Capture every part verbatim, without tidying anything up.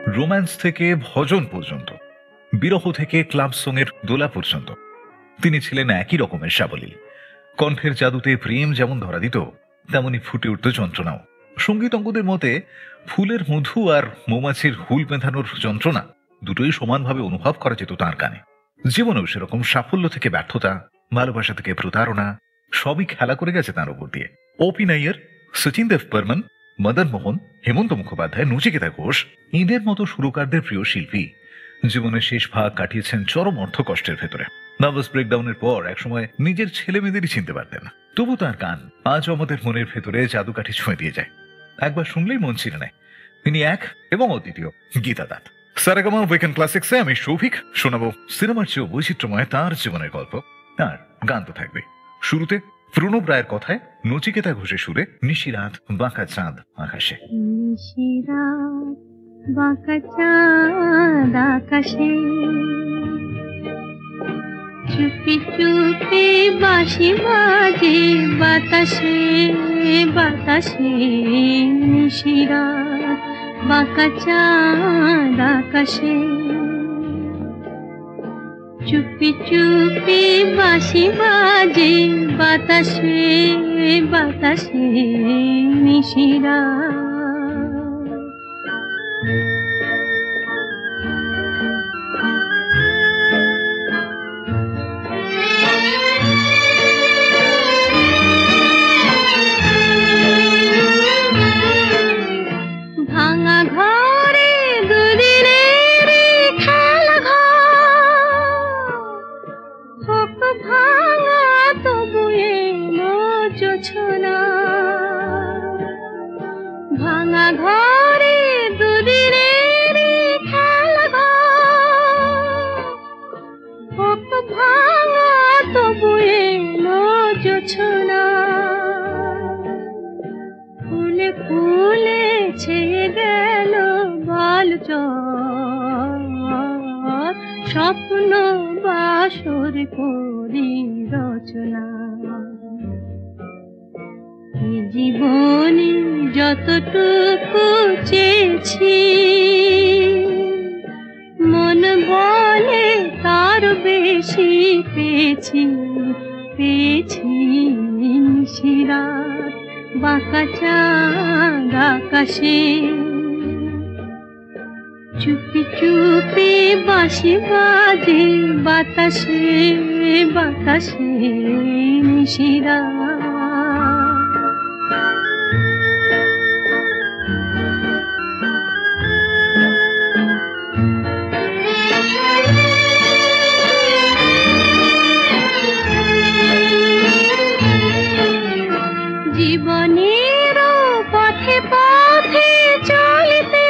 Romance থেকে ভজন পর্যন্ত, বিরহ থেকে ক্লাব সঙ্গের দোলা পর্যন্ত তিনি ছিলেন একই রকমের সাবলীল। কণ্ঠের জাদুতে প্রেম যেমন ধরা দিত, তেমনি ফুটে উঠত যন্ত্রণাও। সঙ্গীত অঙ্গদের মতে ফুলের মধু আর মৌমাছির হুল বেঁধানোর যন্ত্রণা দুটোই সমানভাবে অনুভব করা যেত তাঁর গানে। জীবনেও সেরকম সাফল্য থেকে ব্যর্থতা, ভালোবাসা থেকে প্রতারণা সবই খেলা করে গেছে তাঁর ওপর দিয়ে। ওপি নাইয়ার, সচিন দেব বর্মন, মদন মোহন, হেমন্ত মুখোপাধ্যায়, নচিকেতা ঘোষ এঁদের মতো সুরকারদের প্রিয় শিল্পী জীবনের শেষ ভাগ কাটিয়েছেন চরম অর্থ কষ্টের ভেতরে। নার্ভাস ব্রেকডাউনের পর একসময় নিজের ছেলে মেয়েদেরই চিনতে পারতেন না, তবু তার গান আজও আমাদের মনের ভেতরে জাদুকাঠি ছুঁয়ে দিয়ে যায়। একবার শুনলেই মন ছিঁড়ে নেয়। তিনি এক এবং অদ্বিতীয় গীতা দাত। সারেগামা উইকেন্ড ক্লাসিক্সে আমি সৌভিক শোনাবো সিনেমার চেয়েও বৈচিত্র্যময় তার জীবনের গল্প। তার গান তো থাকবে। শুরুতে প্রণব রায়ের কথায়, নচিকেতা ঘোষের সুরে নিশিরাত বাঁকা চাঁদ আকাশে। নিশিরাত বাঁকা চাঁদ আকাশে, চুপি চুপি বাঁশি বাজে বাতাসে বাতাসে। নিশিরাত বাঁকা চাঁদ আকাশে, চুপি চুপি বাঁশি বাজে বাতাসে বাতাসে। নিশিরাত ভাঙা ঘরে দুদিনের খেলা ঘর, হোক ভাঙা তবু এলো জোছনা। ভাঙা ঘরে দুদিনের খেলা ঘর, হোক ভাঙা তবু এলো জোছনা। ফুলে ফুলে ছেয়ে গেল বালুচর, স্বপ্ন বাসর করি রচনা। এ জীবনে যতটুকু চেয়েছি, মন বলে তার বেশি পেয়েছি পেয়েছি। নিশিরাত বাঁকা চাঁদ আকাশে, চুপি চুপি বাঁশি বাজে বাতাসে বাতাসে। নিশিরাত জীবনের পথে পথে চলিতে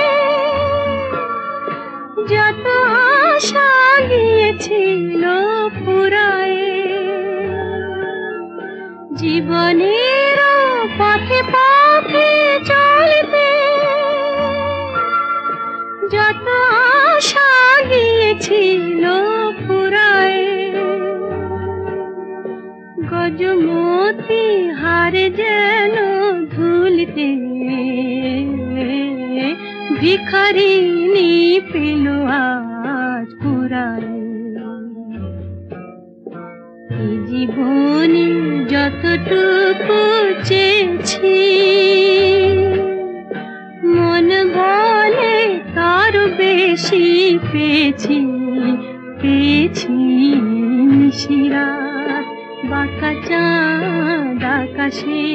যত আশা গিয়েছিল ফুরায়ে। জীবনের পথে পথে চলিতে যত আশা গিয়েছিল ফুরায়ে। গজমতি হারে যেন ধুলিতে ভিখারিনী পেল আজ কুড়ায়। এই জীবনে যতটুকু চেয়েছি, মন বলে তার বেশি পেয়েছি পেয়েছি। নিশিরাত বাঁকা চাঁদ আকাশে,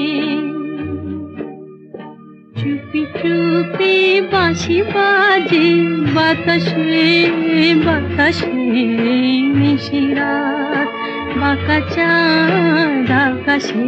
চুপি চুপি বাঁশি বাজে বাতাসে বাতাসে। নিশিরাত বাঁকা চাঁদ আকাশে।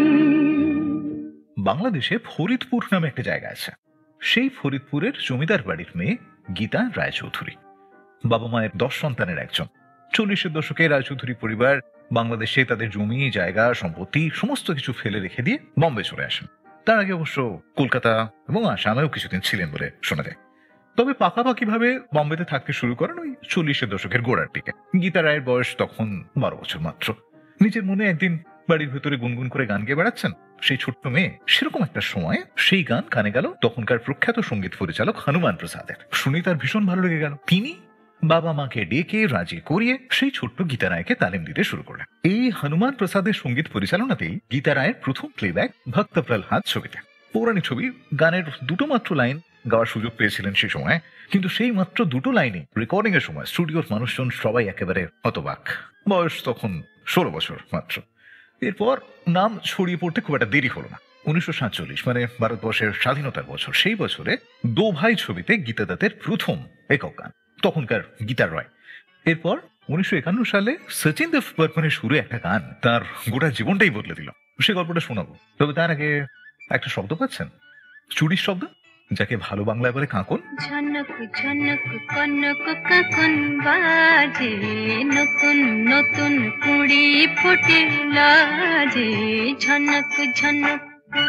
বাংলাদেশে ফরিদপুর নামে একটা জায়গা আছে। সেই ফরিদপুরের জমিদার বাড়ির মেয়ে গীতা রায়চৌধুরী। বাবা মায়ের দশ সন্তানের একজন। চল্লিশের দশকে রায়চৌধুরী পরিবার বাংলাদেশে তাদের জমি, জায়গা, সম্পত্তি সমস্ত কিছু ফেলে রেখে দিয়ে বম্বে চলে আসেন। তার আগে অবশ্য কলকাতা এবং আসামেও কিছুদিন ছিলেন বলে শোনা যায়। তবে পাকাপাকি ভাবে বম্বেতে থাকতে শুরু করেন ওই চল্লিশের দশকের গোড়ার দিকে। গীতা রায়ের বয়স তখন বারো বছর মাত্র। নিজের মনে একদিন বাড়ির ভেতরে গুনগুন করে গান গেয়ে বেড়াচ্ছেন সেই ছোট্ট মেয়ে। সেরকম একটা সময় সেই গান কানে গেল তখনকার প্রখ্যাত সঙ্গীত পরিচালক হনুমান প্রসাদের। শুনে তার ভীষণ ভালো লেগে গেল। তিনি বাবা মাকে ডেকে রাজি করিয়ে সেই ছোট্ট গীতা রায়কে তালিম দিতে শুরু করলেন। এই হনুমান প্রসাদের সঙ্গীত পরিচালনাতেই গীতা রায়ের প্রথম প্লেব্যাক ভক্ত প্রহ্লাদ ছবিতে। পৌরাণিক ছবি, গানের দুটো মাত্র লাইন গাওয়ার সুযোগ পেয়েছিলেন সেই সময়, কিন্তু সেই মাত্র দুটো লাইনে রেকর্ডিং এর সময় স্টুডিওর মানুষজন সবাই একেবারে হতবাক। বয়স তখন ষোলো বছর মাত্র। এরপর নাম ছড়িয়ে পড়তে খুব একটা দেরি হলো না। উনিশশো সাতচল্লিশ মানে ভারতবর্ষের স্বাধীনতার বছর, সেই বছরে দো ভাই ছবিতে গীতা দত্তের প্রথম একক গান, তখনকার গীতার রয়। এরপর উনিশশো একান্ন সালে সচিন দেব বর্মনের সুরে একটা গান তার গোটা জীবনটাই বদলে দিল। সে গল্পটা শোনাবো, তবে তার আগে একটা শব্দ পাচ্ছেন, চুড়ির শব্দ, যাকে ভালো বাংলায় বলে কাঁকন। ঝনক ঝনক কনক কাকন বাজে, নতুন নতুন কুড়ি ফোটে লাজে। ঝনক ঝনক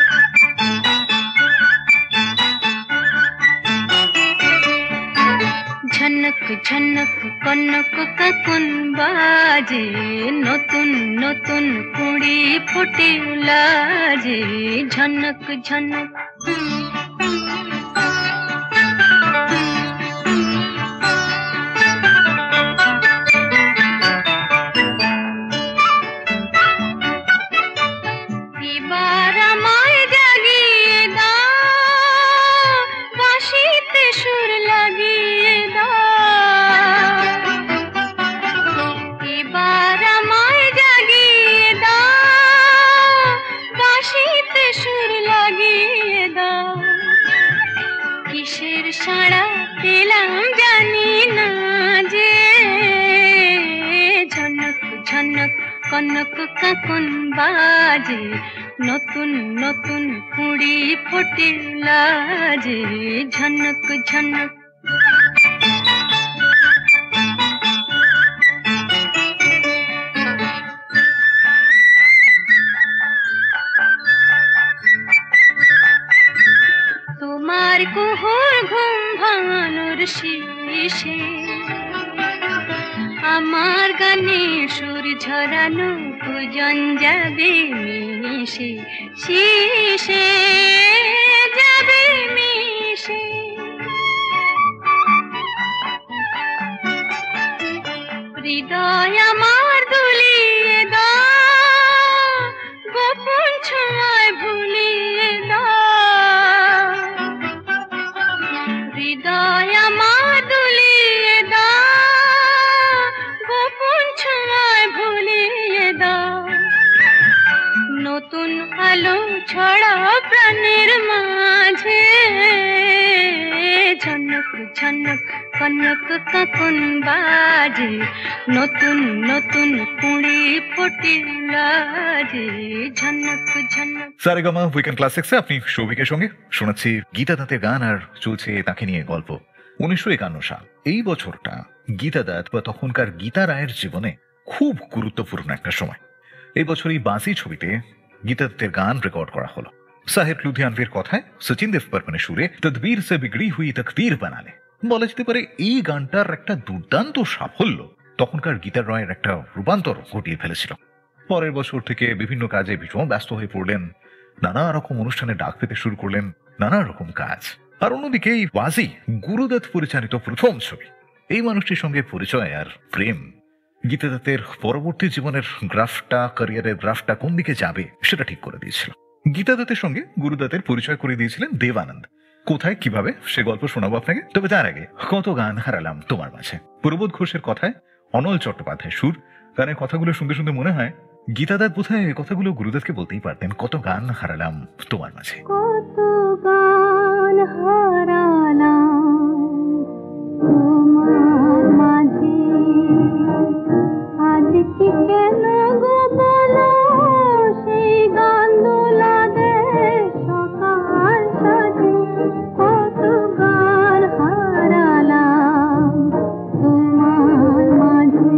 ঝনক ঝনক কনক কাকন বাজে, নতুন নতুন কুড়ি ফোটে লাজে। ঝনক ঝনক এবার আমায় জাগিয়ে দাও, বাঁশিতে সুর লাগিয়ে দাও। এবার আমায় জাগিয়ে দাও, বাঁশিতে সুর লাগিয়ে দাও। কিসের সাড়া পেলাম জানি না যে, ঝনক ঝনক কনক কাকন বাজে, নতুন নতুন কুড়ি ফোটে লাজে। ঝনক ঝনক তোমার কুহুর ঘুম ভাঙানোর শেষে, আমার গানে সুর ঝরানো পূজন যাবে মিশে, শিশে যাবে মিশে। হৃদয় আমার দুলিয়ে দাও, গোপন ছোঁয়ায় ভুলিয়ে দাও। হৃদয় আমার দুলিয়ে দাও, গোপন ছোঁয়ায় ভুলিয়ে দাও। নতুন আলো ছড়াও প্রাণের মাঝে, ঝনক ঝনক কনক কাকন বাজে, নতুন নতুন কুড়ি ফোটে লাজে। ঝনক ঝনক। সারেগামা উইকেন্ড ক্লাসিক্সে আপনি সৌভিকের সঙ্গে শোনাচ্ছি গীতা দত্তের গান, আর চলছে তাকে নিয়ে গল্প। উনিশশো একান্ন সাল, এই বছরটা গীতা দত্ত বা তখনকার গীতা রায়ের জীবনে খুব গুরুত্বপূর্ণ একটা সময়। এই বছরই বাঁশি ছবিতে গীতা দত্তের গান রেকর্ড করা হলো। সাহেব লুধিয়ানভির কথায়, সচিন দেব বর্মনের সুরে, তদবীর সে বিগড়ি হুই তকদীর বানালে। বলা যেতে পারে এই গানটার একটা দুর্দান্ত সাফল্য তখনকার গীতা রায়ের একটা রূপান্তর ঘটিয়ে ফেলেছিল। পরের বছর থেকে বিভিন্ন কাজে ভীষণ ব্যস্ত হয়ে পড়লেন, নানা রকম অনুষ্ঠানে ডাক পেতে শুরু করলেন, নানা রকম কাজ। আর অন্যদিকে এই বাজি গুরুদত্ত পরিচালিত প্রথম ছবি, এই মানুষটির সঙ্গে পরিচয় আর প্রেম গীতা দত্তের পরবর্তী জীবনের গ্রাফটা, ক্যারিয়ারের গ্রাফটা কোন দিকে যাবে সেটা ঠিক করে দিয়েছিল। গীতা দত্তের সঙ্গে গুরুদত্তের পরিচয় করে দিয়েছিলেন দেবানন্দ। কোথায় কিভাবে সে গল্প শোনাবো আপনাকে, তবে তার আগে কত গান হারালাম তোমার মাঝে, প্রবোধ ঘোষের কথায়, অনল চট্টোপাধ্যায় সুর। গানের কথাগুলো শুনতে শুনতে মনে হয় গীতা দত্ত বোধহয় কথাগুলো গুরুদত্তকে বলতেই পারতেন, কত গান হারালাম তোমার মাঝে। কত গান হারালাম তোমার মাঝে, আজ কি কেন গো বলো সেই গান দোলা দে সকাল সাজে। কত গান হারালাম তোমার মাঝে।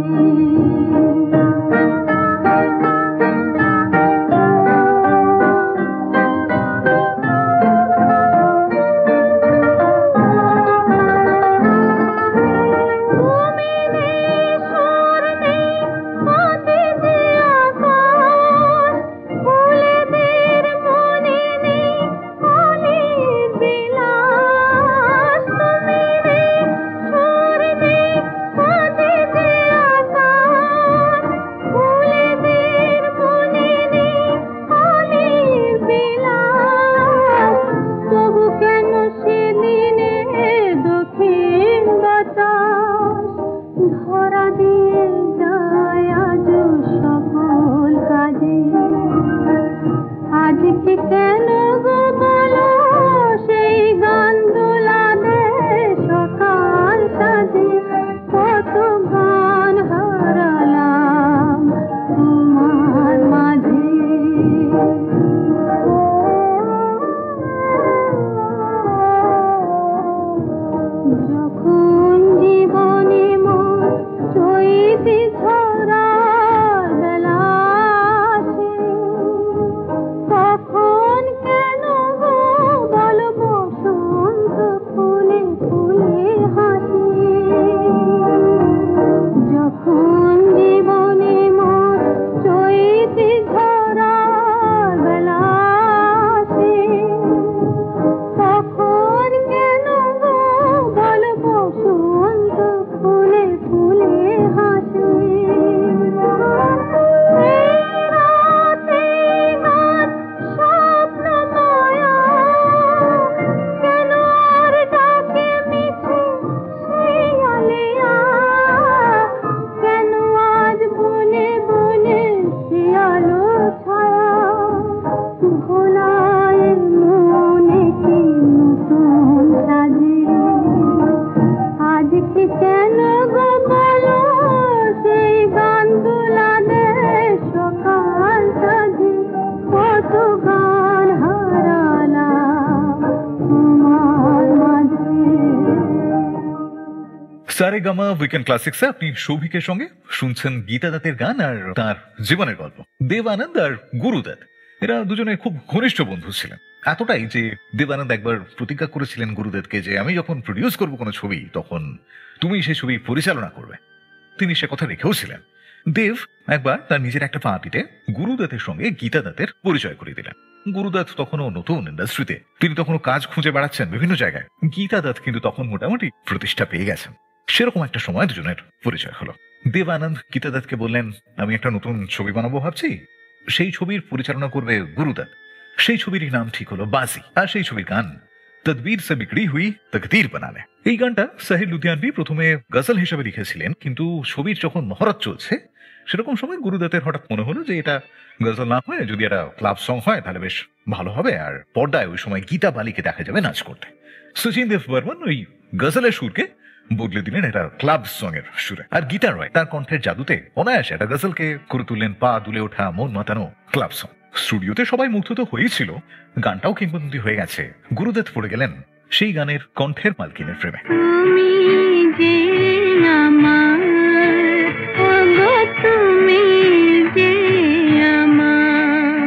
সারেগামা উইকেন্ড ক্লাসিক্সে আপনি সৌভিকের সঙ্গে শুনছেন গীতা দত্তের গান আর তার জীবনের গল্প। দেব আনন্দ আর গুরুদত্ত এরা দুজনে খুব ঘনিষ্ঠ বন্ধু ছিলেন, এতটাই যে দেবানন্দ একবার প্রতিজ্ঞা করেছিলেন গুরুদত্তকে যে আমি যখন প্রডিউস করবো কোনো ছবি তখন তুমি সেই ছবি পরিচালনা করবে। তিনি সে কথা রেখেও ছিলেন। দেব একবার তার নিজের একটা পার্টিতে গুরুদত্তের সঙ্গে গীতা দত্তের পরিচয় করিয়ে দিলেন। গুরুদত্ত তখনও নতুন ইন্ডাস্ট্রিতে, তিনি তখনও কাজ খুঁজে বেড়াচ্ছেন বিভিন্ন জায়গায়। গীতা দত্ত কিন্তু তখন মোটামুটি প্রতিষ্ঠা পেয়ে গেছেন। সেরকম একটা সময় দুজনের পরিচয় হলো। দেব আনন্দ গীতা দত্তকে বললেন আমি একটা নতুন ছবি বানাবো ভাবছি, সেই ছবির পরিচালনা করবে গুরুদত্ত। সেই ছবির নাম ঠিক হলো বাজি, আর সেই ছবির গান তদবীর সে বিগড়ি হুই তকদীর বানালে। এই গানটা সাহির লুধিয়ানভি প্রথমে গজল হিসেবে লিখেছিলেন, কিন্তু ছবির যখন মহরত চলছে সেরকম সময় গুরুদত্তের হঠাৎ মনে হলো যে এটা গজল না হয় যদি একটা ক্লাব সং হয় তাহলে বেশ ভালো হবে, আর পর্দায় ওই সময় গীতা বালিকে দেখা যাবে নাচ করতে। সচিন দেব বর্মন ওই গজলের সুরকে বদলে দিলেন এটা ক্লাব সং এর সুরে, আর গীতা রয় তার কণ্ঠের জাদুতে অনায়াসে একটা গজলকে করে তুললেন পা দুলে ওঠা মন মাতানো ক্লাব সং। স্টুডিওতে সবাই মুগ্ধ তো হয়েছিল, গানটাও কিংবদন্তি হয়ে গেছে। গুরুদত্ত পড়ে গেলেন সেই গানের কণ্ঠের মালকিনের প্রেমে। তুমি যে আমার, ওগো তুমি যে আমার,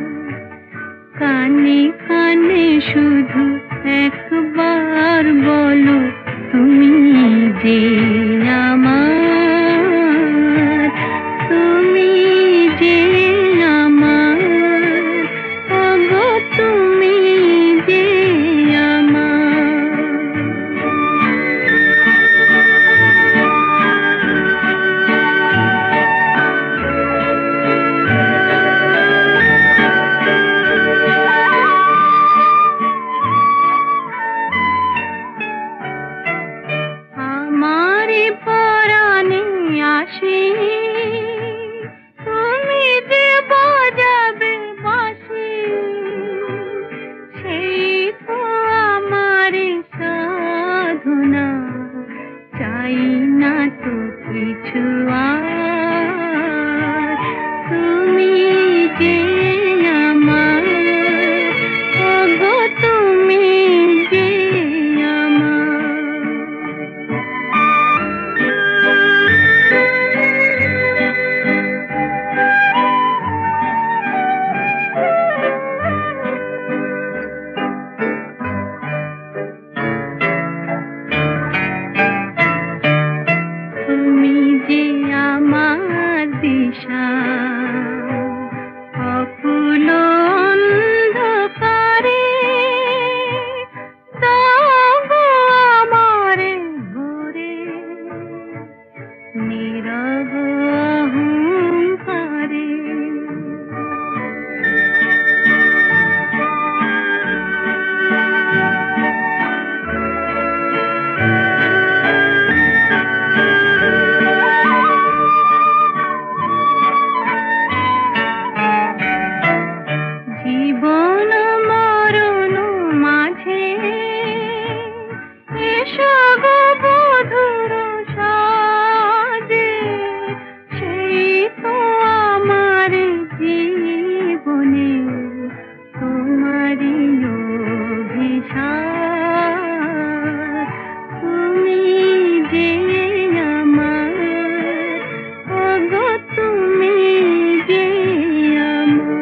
কানে কানে শুধু একবার বলো তুমি যে আমার, তুমি যে আমার, ওগো তুমি যে আমার। আমারে পরাণে আসি তুমি যে বাজাবে বাঁশি, সেই তো আমারে সাধনা, চাই না তো কিছু আর, তুমি যে আমার, ওগো তুমি যে আমার। তুমি যে আমার দিশা, অকুল অন্ধকারে দাও গো আমারে ভরে, নীরব অহংকারে। জীবন মরণ মাঝে এসো গো বধুর সাজে, সেই তো আমার জীবনে তোমারই অভিশাপ, তুমি যে আমার, ওগো তুমি যে আমার।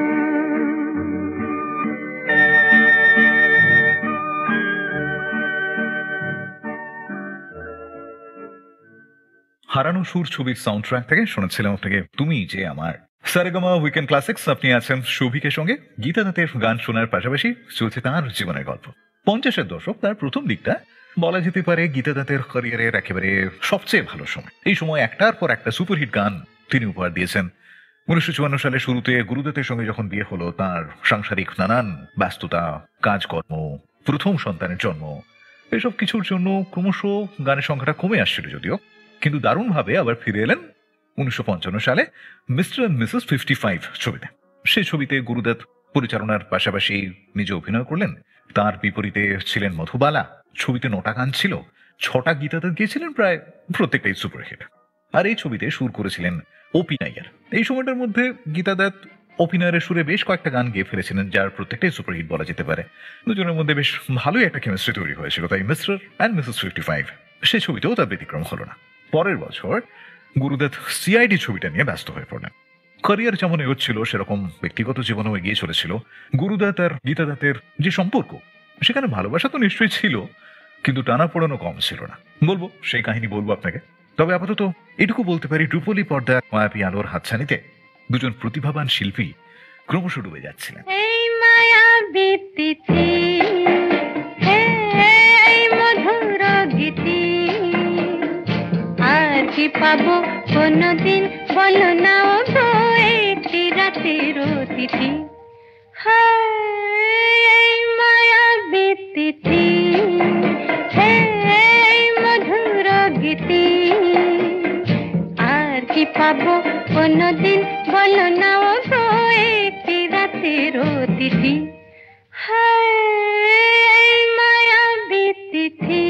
হারানো সুর ছবির সাউন্ড ট্র্যাক থেকে শুনেছিলাম আপনাকে তুমি যে আমার। সারেগামা উইকেন্ড ক্লাসিক্স, আপনি আছেন সৌভিকের সঙ্গে। গীতা দত্তের গান শোনার পাশাপাশি চলছে তাঁর জীবনের গল্প। পঞ্চাশের দশক, তার প্রথম দিকটা বলা যেতে পারে গীতা দত্তের ক্যারিয়ারের একেবারে সবচেয়ে ভালো সময়। এই সময় একটার পর একটা সুপারহিট গান তিনি উপহার দিয়েছেন। উনিশশো চুয়ান্ন সালের শুরুতে গুরুদত্তের সঙ্গে যখন বিয়ে হলো, তার সাংসারিক নানান ব্যস্ততা, কাজকর্ম, প্রথম সন্তানের জন্ম, এসব কিছুর জন্য ক্রমশ গানের সংখ্যাটা কমে আসছিল যদিও, কিন্তু দারুণভাবে আবার ফিরে এলেন উনিশশো পঞ্চান্ন সালে Mr and Mrs fifty five ছবিতে। সেই ছবিতে গুরুদত্ত পরিচালনার পাশাপাশি নিজে অভিনয় করলেন। তার বিপরীতে ছিলেন মধুবালা। ছবিতে নটা গান ছিল, ছটা গীতা দত্ত গিয়েছিলেন, প্রায় প্রত্যেকটাই সুপারহিট। আর এই ছবিতে সুর করেছিলেন ওপি নাইয়ার। এই সময়টার মধ্যে গীতা দত্ত অভিনয়ের সুরে বেশ কয়েকটা গান গেয়ে ফেলেছিলেন, যার প্রত্যেকটাই সুপারহিট বলা যেতে পারে। দুজনের মধ্যে বেশ ভালোই একটা কেমিস্ট্রি তৈরি হয়েছিল। তাই Mr and Mrs fifty five সে ছবিতেও তার ব্যতিক্রম হলো না। পরের বছর গুরুদত্ত সিআইডি ছবিটা নিয়ে ব্যস্ত হয়ে পড়লেন। ক্যারিয়ার যেমন এগোচ্ছিল সেরকম ব্যক্তিগত জীবনেও এগিয়ে চলেছিল। গুরুদত্ত আর গীতা দত্তের যে সম্পর্ক, সেখানে ভালোবাসা তো নিশ্চয়ই ছিল, কিন্তু টানা পোড়ানো কম ছিল না। বলবো সেই কাহিনী বলবো আপনাকে, তবে আপাতত এটুকু বলতে পারি, রূপলি পর্দার মায়াবী আলোর হাতছানিতে দুজন প্রতিভাবান শিল্পী ক্রমশ ডুবে যাচ্ছিলেন। এই মায়াবী তিথি, এই মধুর গীতি, আর কি পাবো কোনদিন বলো না গো, একটি রাতের অতিথি। এই মায়াবী তিথি, এই মধুর গীতি, আর কি পাবো কোনদিন বলো না গো, একটি রাতের অতিথি। এই মায়াবী তিথি।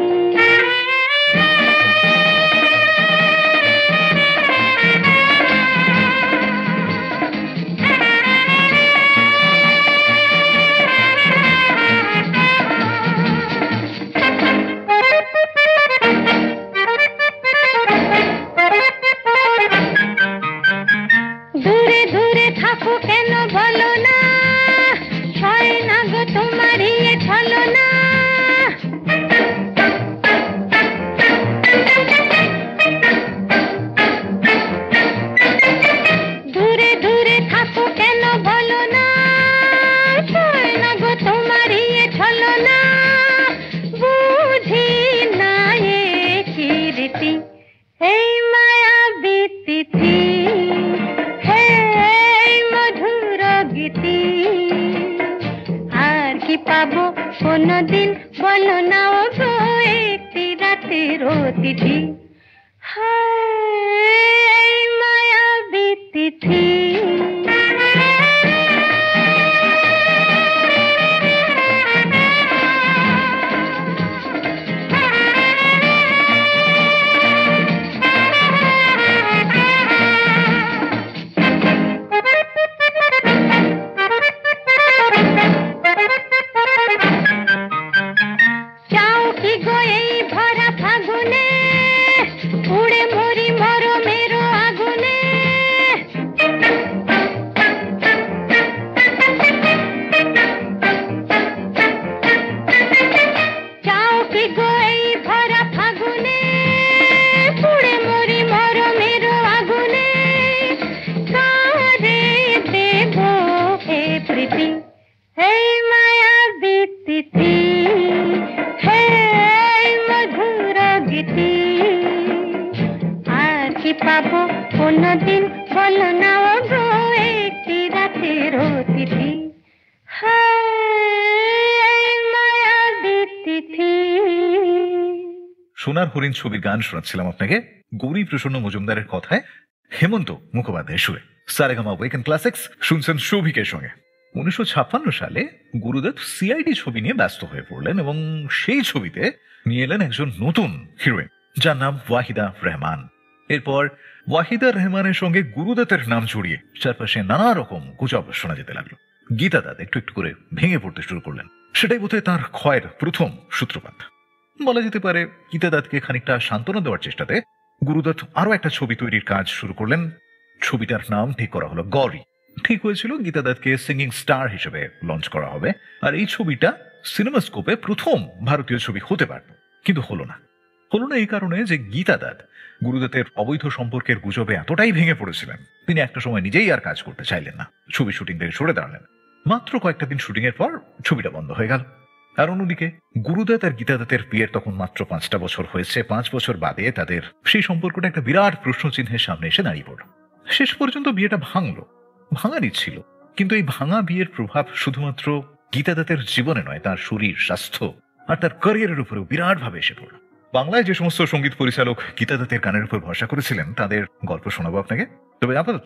দূরে দূরে থাকো কেন বলো না, ছয় না গো তোমারই ছলো না। দূরে দূরে থাকো কেন বলো না, ছয় না গো তোমারই ছলো না। বুঝি না এ কি রীতি, এই মায়াবী তিথি, আর কি পাবো কোনদিন বলো না গো, একটি রাতের অতিথি। এই মায়াবী তিথি। চাও কি গো এই ভরা ফাগুনে, উড়ে মরি মরো মেরো আগুনে। চাও কি গো এই ভরা ফাগুনে, উড়ে মরি মরো মেরো আগুনে। কারে দেব এ প্রীতি, এই মায়াবী তিথি, এই মধুর গীতি, আর কি পাবো কোনদিন বলো না গো, একটি রাতের অতিথি। এই মায়াবী তিথি। সোনার হরিণ ছবির গান শোনাচ্ছিলাম আপনাকে গৌরী প্রসন্ন মজুমদারের কথায়, হেমন্ত মুখোপাধ্যায়ের সুরে। সারেগামা ওয়েকেন্ড ক্লাসিক্স শুনছেন সৌভিকের সঙ্গে। উনিশশো ছাপ্পান্ন সালে গুরুদত্ত সিআইডি ছবি নিয়ে ব্যস্ত হয়ে পড়লেন এবং সেই ছবিতে নিয়ে এলেন একজন নতুন হিরোইন, যার নাম ওয়াহিদা রহমান। এরপর ওয়াহিদা রহমানের সঙ্গে গুরুদত্তের নাম জড়িয়ে চারপাশে নানা রকম গুজব শোনা যেতে লাগলো। গীতা দত্ত একটু একটু করে ভেঙে পড়তে শুরু করলেন। সেটাই বোধহয় তার ক্ষয়ের প্রথম সূত্রপাত বলা যেতে পারে। গীতা দত্তকে খানিকটা সান্ত্বনা দেওয়ার চেষ্টাতে গুরুদত্ত আরো একটা ছবি তৈরির কাজ শুরু করলেন। ছবিটার নাম ঠিক করা হলো গৌরী। ঠিক হয়েছিল গীতা দত্তকে সিঙ্গিং স্টার হিসেবে লঞ্চ করা হবে, আর এই ছবিটা সিনেমাস্কোপে প্রথম ভারতীয় ছবি হতে পারত, কিন্তু হলো না। হলো না এই কারণে যে গীতা দত্ত গুরুদত্তের অবৈধ সম্পর্কের গুজবে এতটাই ভেঙে পড়েছিলেন, তিনি একটা সময় নিজেই আর কাজ করতে চাইলেন না, ছবি শুটিং থেকে সরে দাঁড়ালেন। মাত্র কয়েকটা দিন শুটিং এর পর ছবিটা বন্ধ হয়ে গেল। আর অন্যদিকে গুরুদত্ত আর গীতা দত্তের বিয়ের তখন মাত্র পাঁচটা বছর হয়েছে। পাঁচ বছর বাদে তাদের সেই সম্পর্কটা একটা বিরাট প্রশ্নচিহ্নের সামনে এসে দাঁড়িয়ে পড়ল। শেষ পর্যন্ত বিয়েটা ভাঙলো, ভাঙারই ছিল, কিন্তু এই ভাঙা বিয়ের প্রভাব শুধুমাত্র গীতা দত্তের জীবনে নয়, তার শরীর, স্বাস্থ্য আর তার ক্যারিয়ারের উপরেও বিরাট ভাবে এসে পড়ল। বাংলায় যে সমস্ত সঙ্গীত পরিচালক গীতা দত্তের গানের উপর ভরসা করেছিলেন তাদের গল্প শোনাবো আপনাকে। তবে আপাতত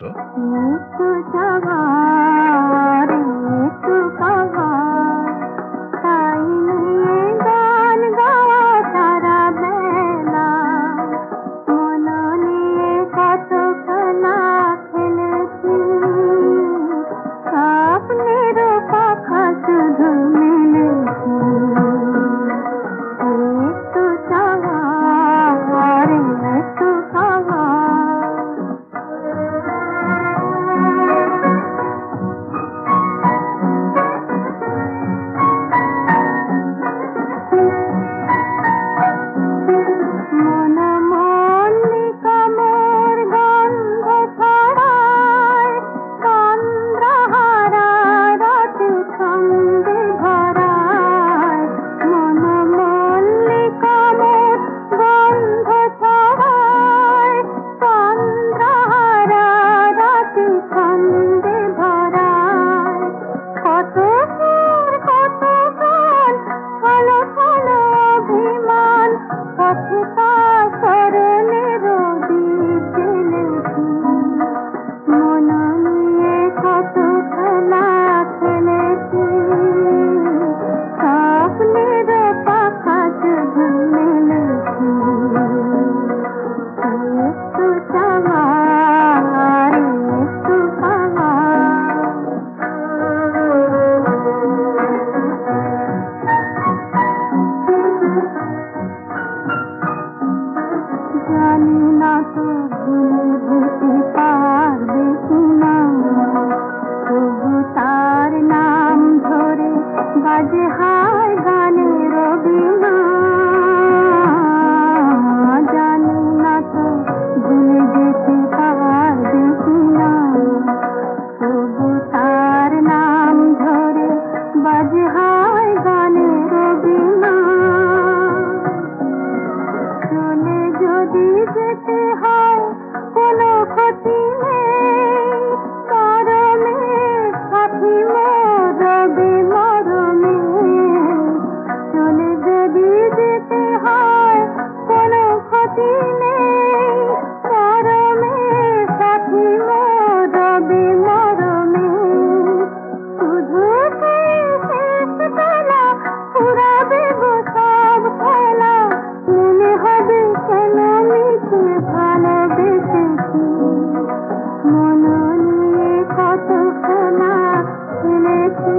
হয় কোনো ক্ষতি নেই পরমে সাথী রবি মরমে শুধু সেই শেষ বেলা ফুরাবে গো সব খেলা মনে হবে কেন মিশে ভালোবেসেছি মন নিয়ে কত খেলা খেলেছি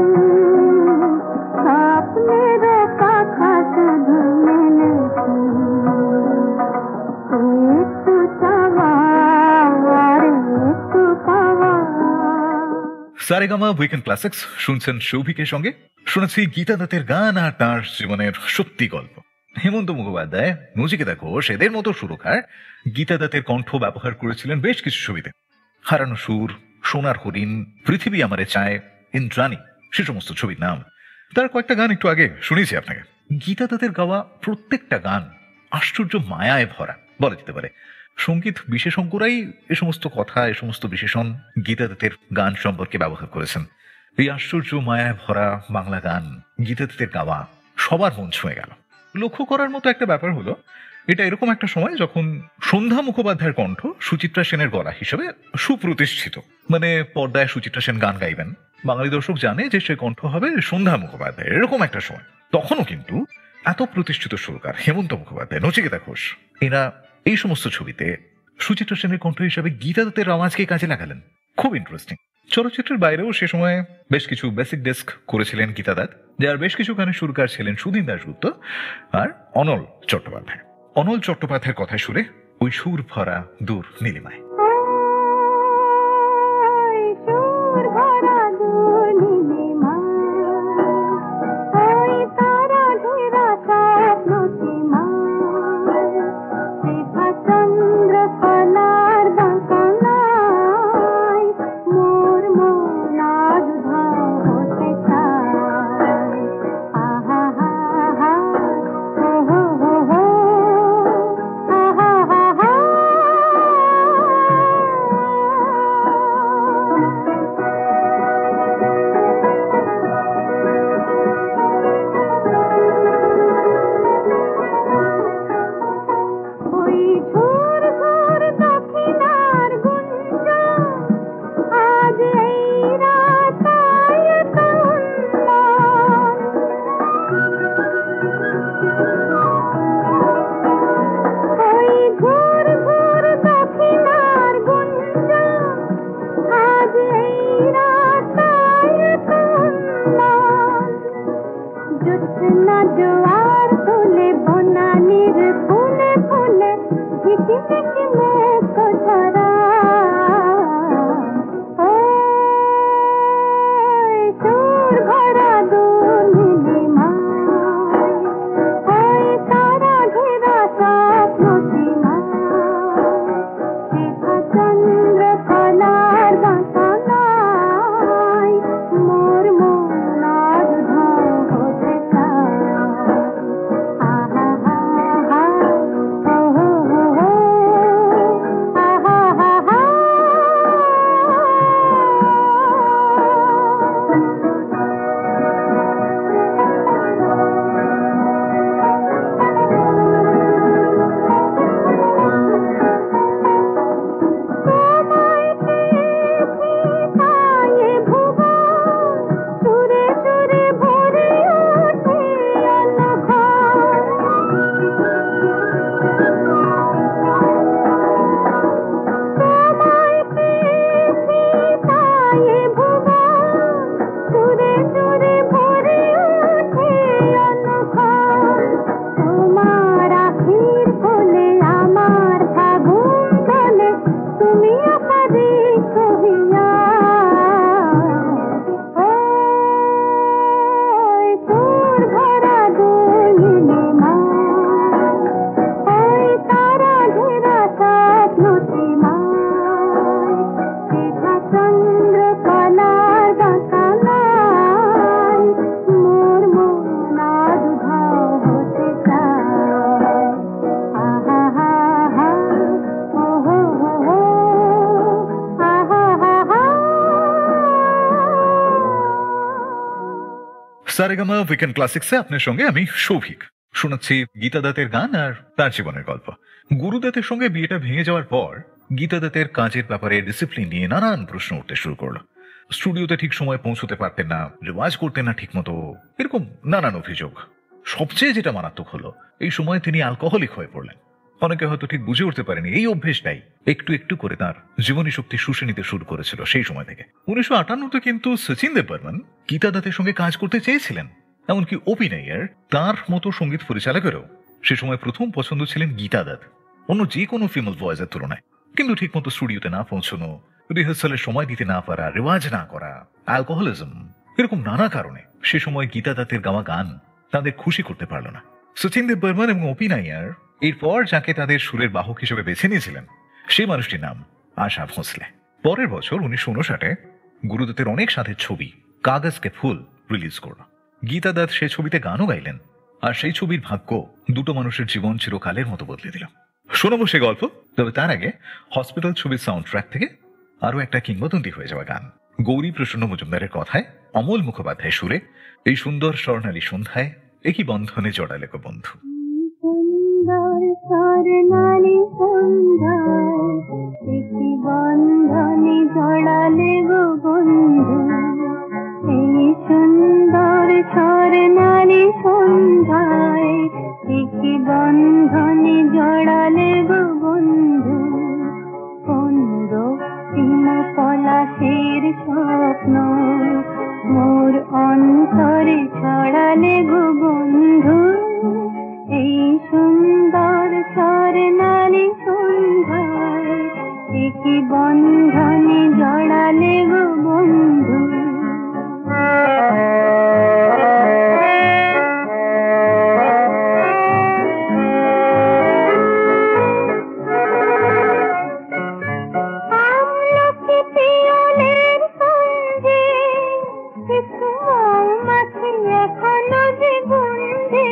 স্বপ্নের কথা শুধু মেলেছি একটু চাওয়া আর একটু পাওয়া। সারেগামা উইকেন্ড ক্লাসিক্স শুনছেন সৌভিকের সঙ্গে। শুনেছি গীতা দত্তের গান আর তার জীবনের সত্যি গল্প। হেমন্ত মুখোপাধ্যায়, নচিকেতা ঘোষ এদের মতো সুরকার গীতা দত্তের কণ্ঠ ব্যবহার করেছিলেন বেশ কিছু ছবিতে। হারানো সুর, সোনার হরিণ, পৃথিবী আমারে চায়, ইন্দ্রাণী, সে সমস্ত ছবির নাম। তার কয়েকটা গান একটু আগে শুনেছি আপনাকে। গীতা দত্তের গাওয়া প্রত্যেকটা গান আশ্চর্য মায়ায় ভরা বলা যেতে পারে। সঙ্গীত বিশেষজ্ঞরাই এ সমস্ত কথা, এ সমস্ত বিশেষণ গীতা দত্তের গান সম্পর্কে ব্যবহার করেছেন। এই আশ্চর্য মায়ায় ভরা বাংলা গান গীতা দত্তের গাওয়া সবার মন ছুঁয়ে গেল। লক্ষ্য করার মতো একটা ব্যাপার হলো, এটা এরকম একটা সময় যখন সন্ধ্যা মুখোপাধ্যায়ের কণ্ঠ সুচিত্রা সেনের গলা হিসেবে সুপ্রতিষ্ঠিত। মানে পর্দায় সুচিত্রা সেন গান গাইবেন, বাঙালি দর্শক জানে যে সে কণ্ঠ হবে সন্ধ্যা মুখোপাধ্যায়, এরকম একটা সময়। তখনও কিন্তু এত প্রতিষ্ঠিত সুরকার হেমন্ত মুখোপাধ্যায়, নচিকেতা ঘোষ এরা এই সমস্ত ছবিতে সুচিত্রা সেনের কণ্ঠ হিসাবে গীতা দত্তের আওয়াজকে কাজে লাগালেন। খুব ইন্টারেস্টিং। চলচ্চিত্রের বাইরেও সে সময় বেশ কিছু বেসিক ডেস্ক করেছিলেন গীতা দত্ত, যার বেশ কিছু গানের সুরকার ছিলেন সুধীন দাশগুপ্ত আর অনল চট্টোপাধ্যায়। অনল চট্টোপাধ্যায়ের কথা সুরে ওই সুর ভরা দূর নীলিমায়। সারেগামা উইকেন্ড ক্লাসিক্সে আপনার সঙ্গে আমি সৌভিক। শোনাচ্ছি গীতা দত্তের গান আর তার জীবনের গল্প। গুরুদত্তের সঙ্গে বিয়েটা ভেঙে যাওয়ার পর গীতা দত্তের কাজের ব্যাপারে ডিসিপ্লিন নিয়ে নানান প্রশ্ন উঠতে শুরু করলো। স্টুডিওতে ঠিক সময় পৌঁছতে পারতেন না, রেওয়াজ করতেন না ঠিক মতো, এরকম নানান অভিযোগ। সবচেয়ে যেটা মারাত্মক হলো, এই সময় তিনি অ্যালকোহলিক হয়ে পড়লেন। অনেকে হয়তো ঠিক বুঝে উঠতে পারেনি এই অভ্যেসটাই একটু একটু করে তার জীবনী শক্তি শুষে নিতে শুরু করেছিল সেই সময় থেকে। উনিশশো আটান্নতে কিন্তু সচিন দেব বর্মন গীতা দত্তের সঙ্গে কাজ করতে চেয়েছিলেন। এমনকি ওপি নাইয়ার তার মতো সঙ্গীত পরিচালকেরও সে সময় প্রথম পছন্দ ছিলেন গীতা দত্ত অন্য যে কোনো ফিমেল ভয়েসের তুলনায়। কিন্তু ঠিকমতো স্টুডিওতে না পৌঁছানো, রিহার্সালের সময় দিতে না পারা, রেওয়াজ না করা, অ্যালকোহলিজম, এরকম নানা কারণে সে সময় গীতা দত্তের গাওয়া গান তাদের খুশি করতে পারল না। সচিন দেব বর্মন এবং ওপি নাইয়ার এরপর যাকে তাদের সুরের বাহক হিসেবে বেছে নিয়েছিলেন সেই মানুষটির নাম আশা ভোঁসলে। পরের বছর উনিশশো উনষাটে গুরুদত্তের অনেক সাথের ছবি কাগজ কে ফুল রিলিজ করল। গীতা দত্ত সে ছবিতে গানও গাইলেন, আর সেই ছবির ভাগ্য দুটো মানুষের জীবন চিরকালের মতো বদলে দিল। শোনাবো সে গল্প, তবে তার আগে হসপিটাল ছবির সাউন্ড ট্র্যাক থেকে আরো একটা কিংবদন্তি হয়ে যাওয়া গান। গৌরী প্রসন্ন মজুমদারের কথায়, অমল মুখোপাধ্যায় সুরে, এই সুন্দর স্বর্ণালী সন্ধ্যায় একই বন্ধনে জড়ালে গো বন্ধু। সুন্দর স্বর্ণালী সন্ধ্যায় একই বন্ধনে জড়ালে গো বন্ধু, এই সুন্দর স্বর্ণালী সন্ধ্যায় একই বন্ধনে জড়ালে গো বন্ধু। কোন রক্তিম পলাশের স্বপ্ন মোর অন্তরে ছড়ালে গো বন্ধু, এই সুন্দর স্বর্ণালী সন্ধ্যায় একই বন্ধনে জড়ালে গো বন্ধু। আমলকি পিয়নের সঙ্গে কিছু মৌমাছি এখনো যে গুঞ্জে,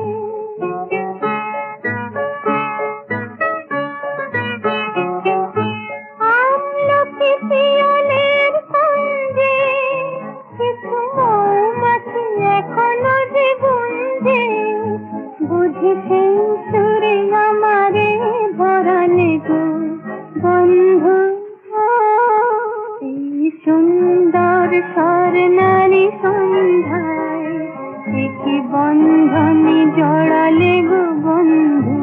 আমলকি পিয়নের সঙ্গে কিছু মৌমাছি এখনো যে গুঞ্জে, বুঝি সেই সুরে আমারে ভরালে গো বন্ধু, এই সুন্দর স্বর্ণালী সন্ধ্যায় একই বন্ধনে জড়ালে গো বন্ধু।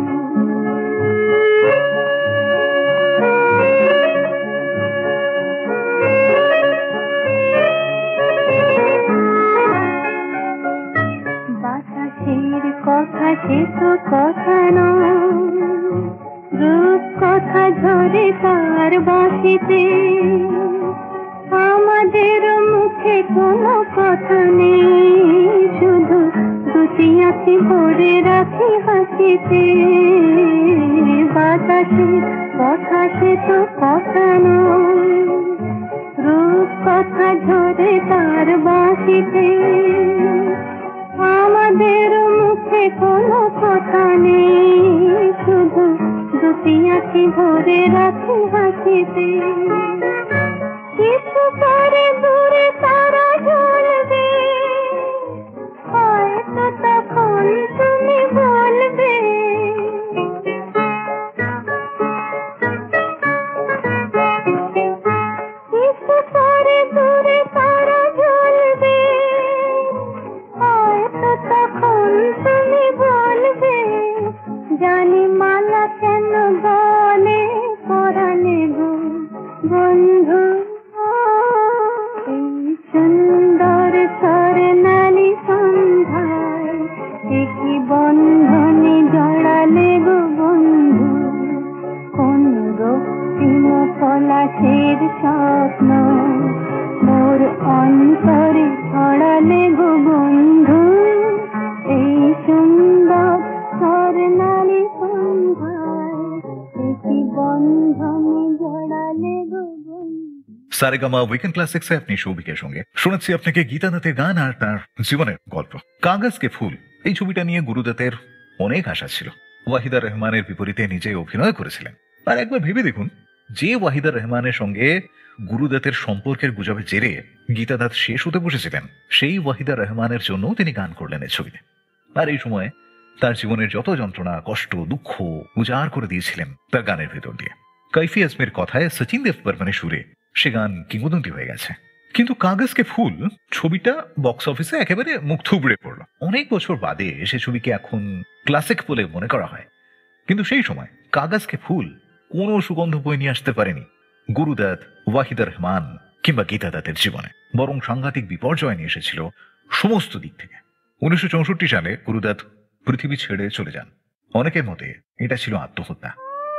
বাতাসের কথা সে তো কথা নয়, রূপ কথা ঝরে তার বাঁশিতে, আমাদের মুখে কোনো কথা নেই, শুধু দুটি আঁখি ভরে রাখি হাসিতে। বাতাসের কথা সে তো কথা নয়, রূপ কথা ঝরে তার বাঁশিতে, আমাদের মুখে কোনো কথা নেই, শুধু দুটি আঁখি ভরে রাখি হাসিতে। কিছু পরে দূরে তারা জ্বলবে, হয়তো তখন তুমি বলবে, কিছু পরে দূরে তারা জ্বলবে, হয়তো তখন তুমি বলবে, জানি মালা কেন গলে পরালে গো বন্ধু, এই সুন্দর স্বর্ণালী সন্ধ্যায় একই বন্ধনে জড়ালে গো বন্ধু। কোন রক্তিম পলাশের স্বপ্ন মোর অন্তরে ছড়ালে গো বন্ধু, এই সুন্দর স্বর্ণালী সন্ধ্যায় একই বন্ধনে জড়ালে গো বন্ধু। সারেগামা উইকেন্ড ক্লাসিক্সে আপনি সৌভিকের সঙ্গে শোনাচ্ছি আপনাকে গীতা দত্তের গান আর তার জীবনের গল্প। কাগজ কে ফুল এই ছবিটা নিয়ে গুরুদত্তের অনেক আশা ছিল। ওয়াহিদা রহমানের বিপরীতে নিজে অভিনয় করেছিলেন। আর একবার ভেবে দেখুন, যে ওয়াহিদা রহমানের সঙ্গে গুরুদত্তের সম্পর্কের গুজবে জেরে গীতা দত্ত শেষ হতে বসেছিলেন, সেই ওয়াহিদা রহমানের জন্য তিনি গান করলেন এই ছবিতে। আর এই সময় তার জীবনের যত যন্ত্রণা, কষ্ট, দুঃখ উজাড় করে দিয়েছিলেন তার গানের ভেতর দিয়ে। কৈফি আজমের কথায় সচিন দেব বর্মনের সুরে সে গান কিংবদন্তি হয়ে গেছে। কিন্তু কাগজ কে ফুল ছবিটা বক্স অফিসে একেবারে মুখ থুবড়ে পড়ল। অনেক বছর বাদে সে ছবিকে এখন ক্লাসিক বলে মনে করা হয়, কিন্তু সেই সময় কাগজ কে ফুল কোনো সুগন্ধ বয়ে নিয়ে আসতে পারেনি গুরুদত্ত, ওয়াহিদুর রহমান কিংবা গীতা দত্তের জীবনে, বরং সাংঘাতিক বিপর্যয় নিয়ে এসেছিল সমস্ত দিক থেকে। উনিশশো চৌষট্টি সালে গুরুদত্ত পৃথিবী ছেড়ে চলে যান। অনেকের মতে এটা ছিল আত্মহত্যা।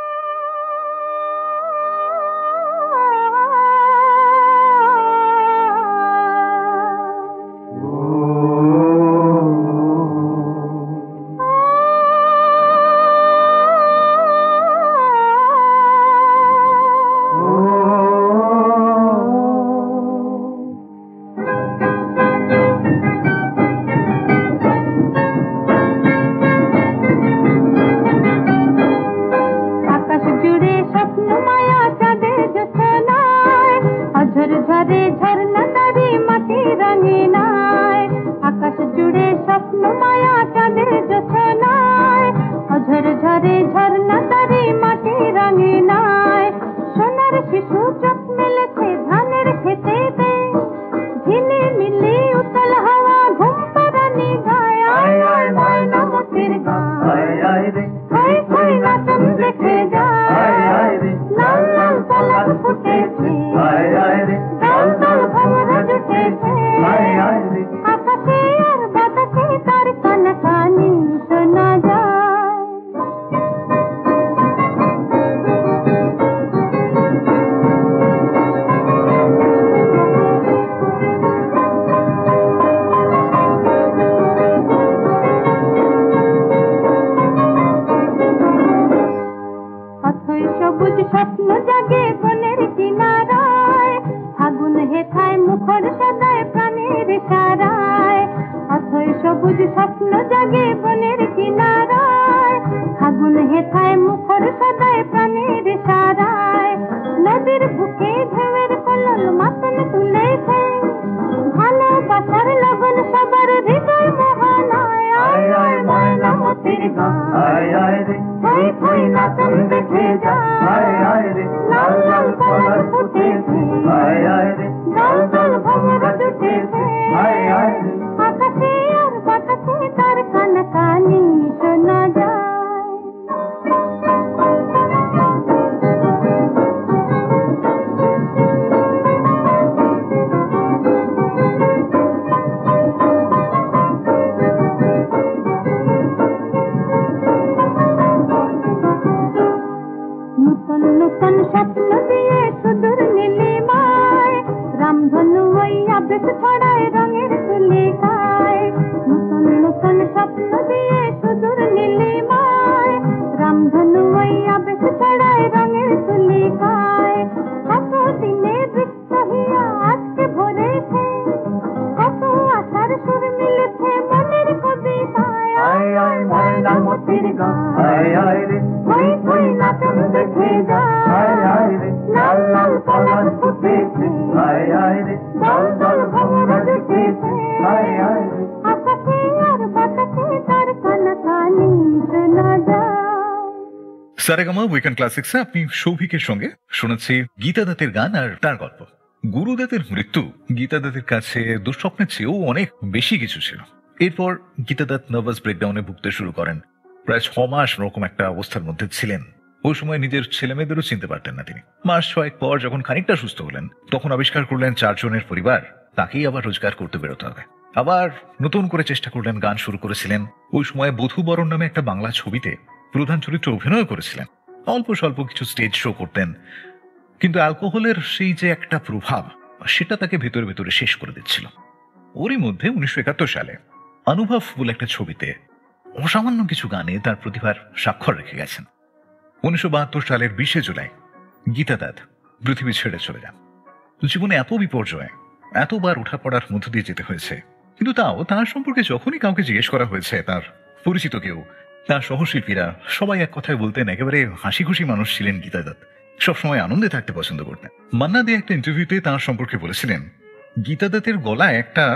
সারেগামা উইকেন্ড ক্লাসিক্সে আপনি সৌভিকের সঙ্গে শোনাচ্ছি গীতা দত্তের গান আর তার গল্প। গুরুদত্তের মৃত্যু গীতা দত্তের কাছে দুঃস্বপ্নের চেয়েও অনেক বেশি কিছু ছিল। এরপর গীতা দত্ত নার্ভাস ব্রেকডাউনে ভুগতে শুরু করেন। প্রায় ছ মাস রকম একটা অবস্থার মধ্যে ছিলেন। ওই সময় নিজের ছেলে মেয়েদেরও চিনতে পারতেন না তিনি। মাস ছয়েক পর যখন খানিকটা সুস্থ হলেন, তখন আবিষ্কার করলেন চারজনের পরিবার তাকেই আবার রোজগার করতে বেরোতে হবে। আবার নতুন করে চেষ্টা করলেন, গান শুরু করেছিলেন। ওই সময় বধূবরণ নামে একটা বাংলা ছবিতে প্রধান চরিত্রে অভিনয় করেছিলেন। অল্প স্বল্প কিছু স্টেজ শো করতেন, কিন্তু অ্যালকোহলের সেই যে একটা প্রভাব, সেটা তাকে ভেতরে ভেতরে শেষ করে দিচ্ছিল। ওরই মধ্যে উনিশশো একাত্তর সালে অনুভব বলে একটা ছবিতে অসামান্য কিছু গানে তার প্রতিভার স্বাক্ষর রেখে গেছেন। উনিশশো বাহাত্তর সালের বিশে জুলাই গীতা দত্ত পৃথিবী ছেড়ে চলে যান। জীবনে এত বিপর্যয়, এতবার উঠা পড়ার মধ্য দিয়ে যেতে হয়েছে, কিন্তু তাও তার সম্পর্কে যখনই কাউকে জিজ্ঞেস করা হয়েছে, তার পরিচিত কেউ, তার সহশিল্পীরা সবাই এক কথায় বলতেন একেবারে হাসি খুশি মানুষ ছিলেন গীতা দত্ত। সবসময় আনন্দে থাকতে পছন্দ করতেন। মান্না দে একটা ইন্টারভিউতে তার সম্পর্কে বলেছিলেন, গীতা দত্তের গলায় একটা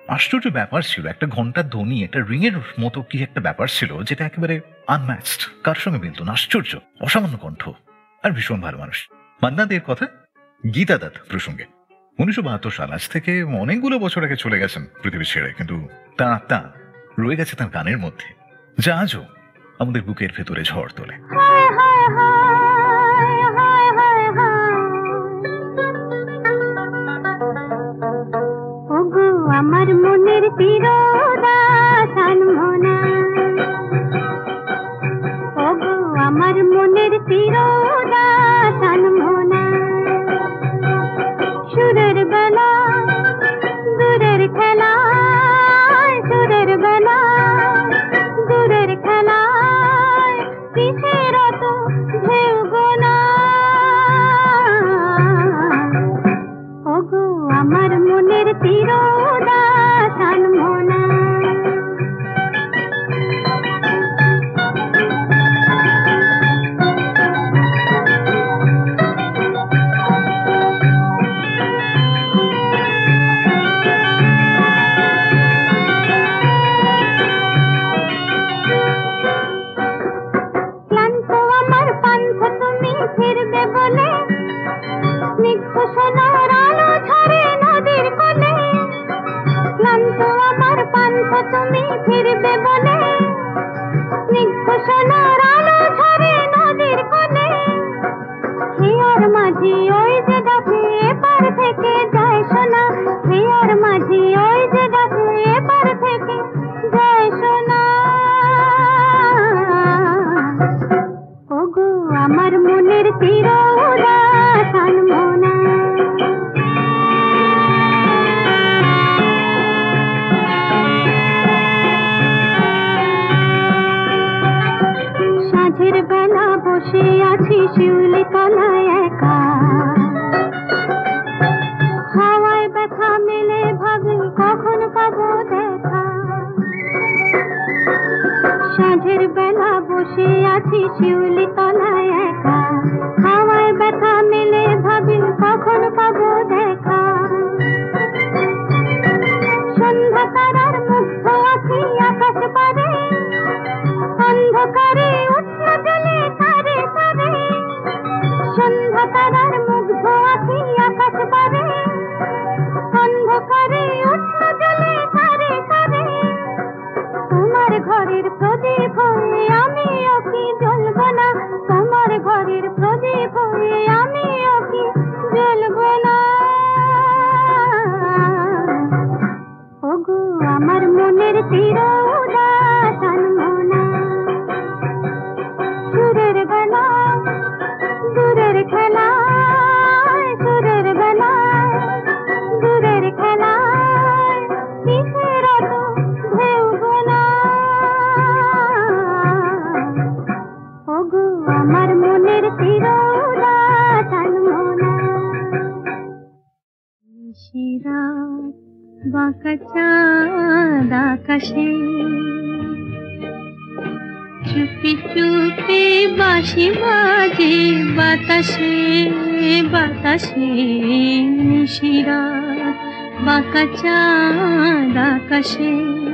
আশ্চর্য ব্যাপার ছিল, একটা ঘন্টার ধ্বনি, একটা রিং এর মতো কি একটা ব্যাপার ছিল যেটা একেবারে আনম্যাচড, কার সঙ্গে মিলত না। আশ্চর্য, অসামান্য কণ্ঠ, আর ভীষণ ভালো মানুষ। মান্না দের কথা, গীতা দত্ত প্রসঙ্গে উনিশশো বাহাত্তর সাল, আজ থেকে অনেকগুলো বছর আগে চলে গেছেন পৃথিবী ছেড়ে, কিন্তু তার আত্মা রয়ে গেছে তার গানের মধ্যে, যা আজও আমাদের বুকের ভেতরে ঝড় তোলে। আমার মনের তিরোদাসান মোনা, ওগো আমার মনের তিরোদাসান মোনা, সুরের বেলা দূরের খেলা, সুরের বেলা দূরের খেলা, কিসের অত ঢেউ গোনা, ওগো আমার মনের তিরোদাসান মোনা। ক্লান্ত আমার পান্থ তুমি ফিরবে বলে, স্নিগ্ধ সোনার আলো ঝরে নদীর কোলে, ক্লান্ত আমার পান্থ তুমি ফিরবে বলে, স্নিগ্ধ সোনার আলো ঝরে নদীর কোলে, হিয়ার মাঝি ওই যে ডাকে এপার থেকে যায় সোনা, হিয়ার মাঝি ওই যে ডাকে এপার থেকে যায় সোনা, ওগো আমার মনের তিরোদাসান মোনা। সাঁঝের বেলা বসে আছি শিউলি তলায় একা, হাওয়ায় ব্যথা মেলে ভাবি কখন পাবো দেখা, সাঁঝের বেলা বসে আছি শিউলি তলায় একা, হাওয়ায় ব্যথা মেলে ভাবি কখন পাবো দেখা, সন্ধ্যা তারার মুগ্ধ আছি আকাশ পারে, অন্ধকারে উষ্ণ জলে তারে তারে, সন্ধ্যা তারার মুগ্ধ আছি আকাশ পারে, অন্ধকারে উষ্ণ জলে তারে তারে, তোমার ঘরের প্রদীপ হয়ে আমিও কি জ্বলব না, তোমার ঘরের প্রদীপ হয়ে আমিও কি জ্বলব না, ওগো আমার মনের তিরোদাসান মোনা, সুরের বেলা দূরের খেলা, সুরের বেলা দূরের খেলা, কিসের অত ঢেউ গোনা, ওগো আমার মনের তিরোদাসান মোনা। নিশিরাত বাঁকা চাঁদ আকাশে, চুপি চুপি বাঁশি বাজে বাতাসে বাতাসে, নিশিরাত বাঁকা চাঁদ আকাশে।